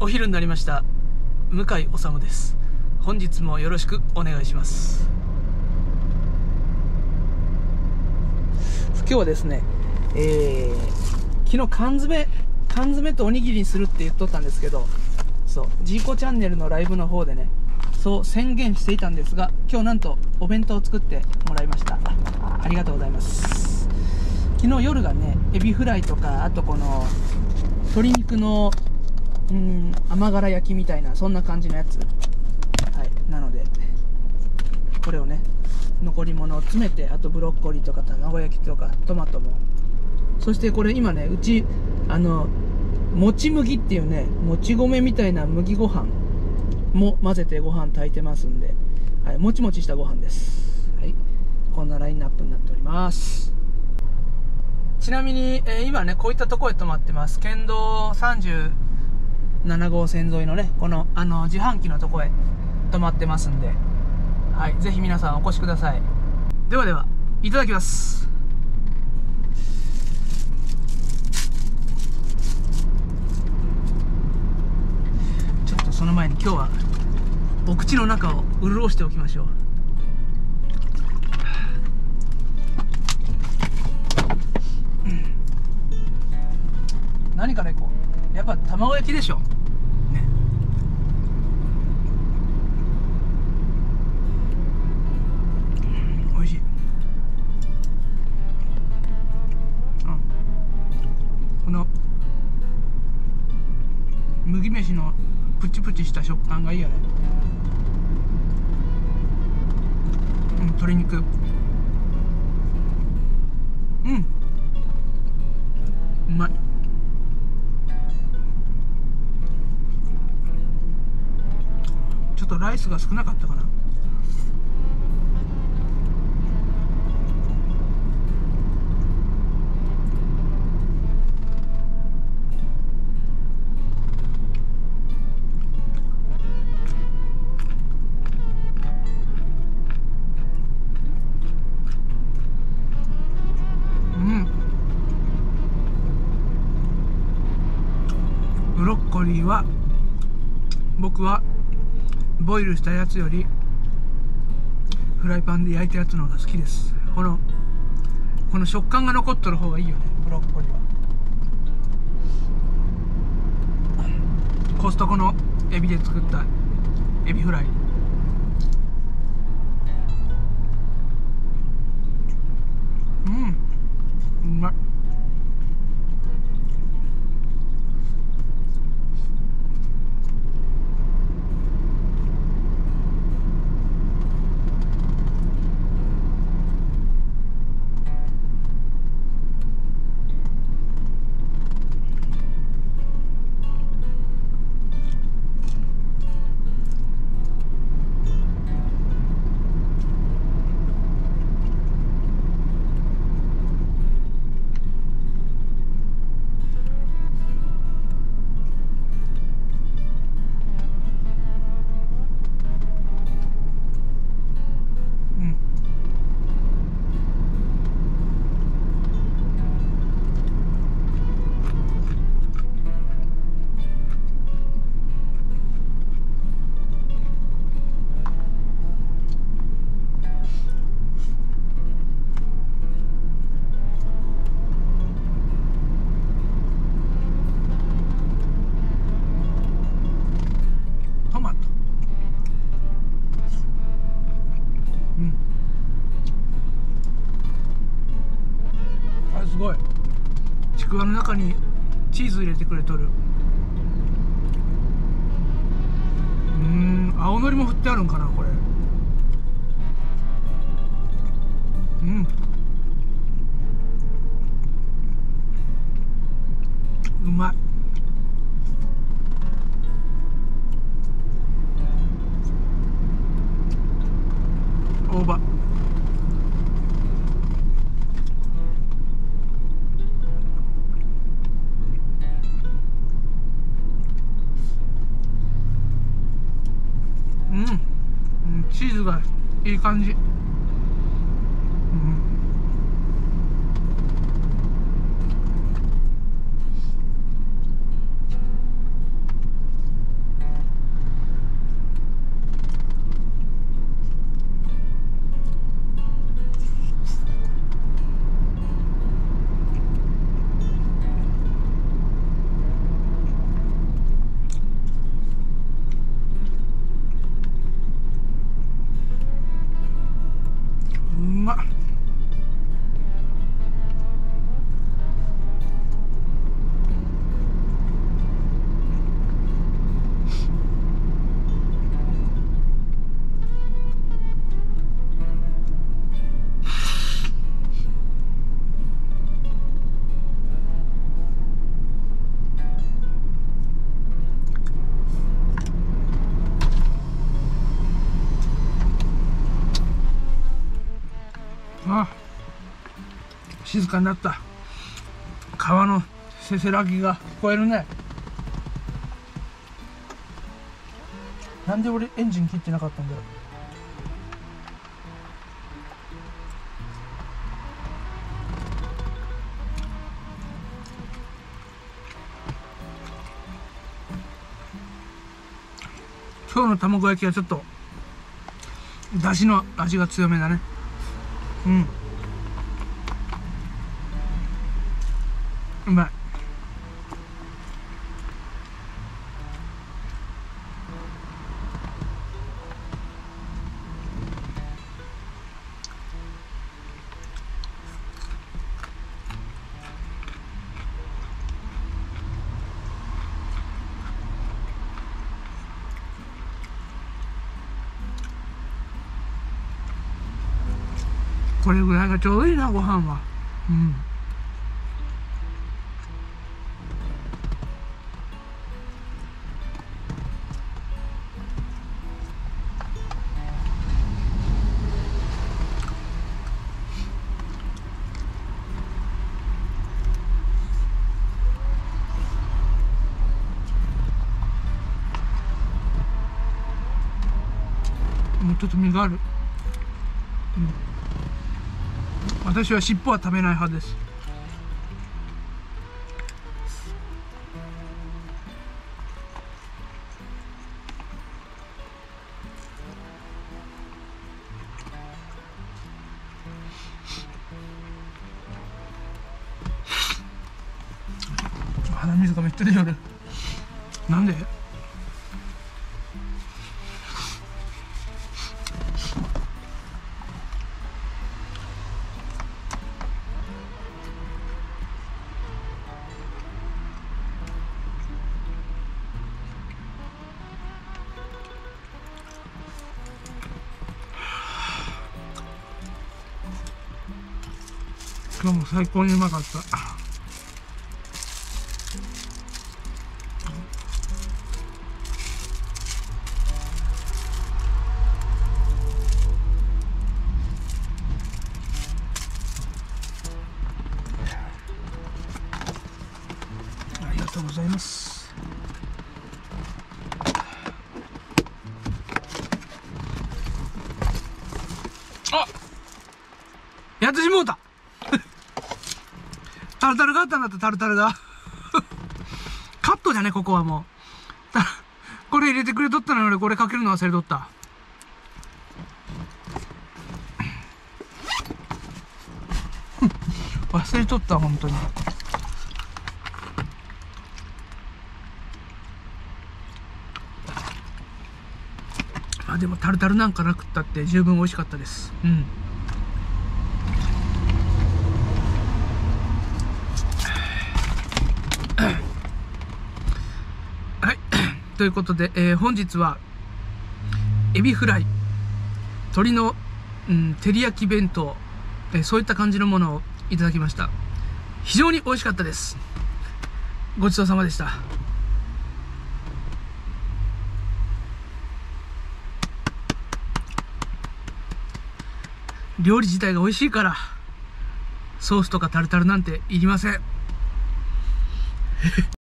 お昼になりました。向井治です。本日もよろしくお願いします。今日はですね、昨日缶詰とおにぎりにするって言っとったんですけど、そうジーコチャンネルのライブの方でね、そう宣言していたんですが、今日なんとお弁当を作ってもらいました。ありがとうございます。昨日夜がね、エビフライとか、あとこの鶏肉の甘辛焼きみたいな、そんな感じのやつ、はい、なのでこれをね、残り物を詰めて、あとブロッコリーとか卵焼きとかトマトも、そしてこれ今ね、うちもち麦っていうね、もち米みたいな麦ご飯も混ぜてご飯炊いてますんで、はい、もちもちしたご飯です。はい、こんなラインナップになっております。ちなみに、今ね、こういったところへ泊まってます。県道37号線沿いのね、この自販機のところへ泊まってますんで、はい、ぜひ皆さんお越しください。ではでは、いただきます。ちょっとその前に今日はお口の中を潤しておきましょう。何からいこう。やっぱ卵焼きでしょね。美味しい。この麦飯のプチプチした食感がいいよね。鶏肉、うまい。ちょっとライスが少なかったかな。ブロッコリーは僕はボイルしたやつよりフライパンで焼いたやつの方が好きです。この食感が残っとる方がいいよね、ブロッコリーは。コストコのエビで作ったエビフライ、うまい。すごい。ちくわの中にチーズ入れてくれとる。青のりも振ってあるんかな、これ。うまい。大葉。チーズがいい感じ。 静かになった。川のせせらぎが聞こえるね。なんで俺エンジン切ってなかったんだろう。今日の卵焼きはちょっとだしの味が強めだね。うん、うまい。これぐらいがちょうどいいな、ご飯は。うん。もうちょっと身がある。うん、私は尻尾は食べない派です。鼻水がめっちゃ出る。なんで？今日も最高にうまかった。ありがとうございます。あ、やってしもうた。タルタルがあったんだった、タルタルが。カットじゃね、ここはもう。これ入れてくれとったのに俺これかけるの忘れとった。忘れとった、本当に。まあでもタルタルなんかなくったって十分美味しかったです。うん。ということで、本日はエビフライ、鶏の、照り焼き弁当、そういった感じのものをいただきました。非常に美味しかったです。ごちそうさまでした。料理自体が美味しいからソースとかタルタルなんていりません。